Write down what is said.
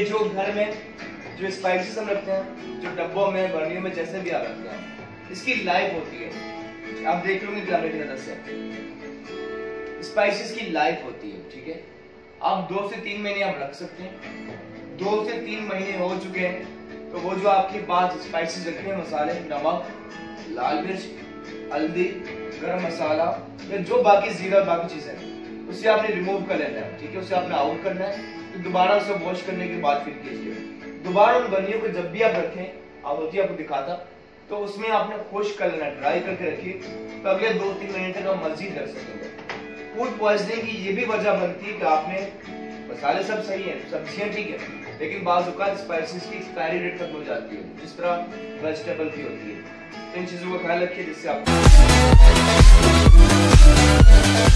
ये जो घर में जो स्पाइसेस हम रखते हैं, जो डब्बों में बर्नियों में जैसे भी आप रखते हैं, इसकी लाइफ होती है। आप देख लोगे कैमरे की मदद से, स्पाइसेस की लाइफ होती है, ठीक है। आप 2 से 3 महीने आप रख सकते हैं। 2 से 3 महीने हो चुके हैं तो वो जो आपके पास स्पाइसेस रखे हैं, मसाले, नमक, लाल मिर्च, हल्दी, गरम मसाला या जो बाकी जीरा बाकी चीजें, उसे आपने रिमूव कर लेना है, ठीक है। उसे आपने आउट करना है, तो दोबारा उसे वॉश करने के बाद फिर कीजिए। दोबारा उन बर्नियों को जब भी आप रखें, आप होती आपको दिखाता, तो उसमें आपने खुश कर लेना, ड्राई करके रखिए, तो अगले 2-3 महीने तक आप मजीद रख सकेंगे। फूड पॉइजनिंग की ये भी वजह बनती है कि आपने मसाले सब सही है, सब्जियां ठीक है, लेकिन बाज़ औक़ात स्पाइसेस की एक्सपायरी डेट खत्म हो जाती है, जिस तरह वेजिटेबल की होती है। तो इन चीज़ों का ख्याल रखिए जिससे आप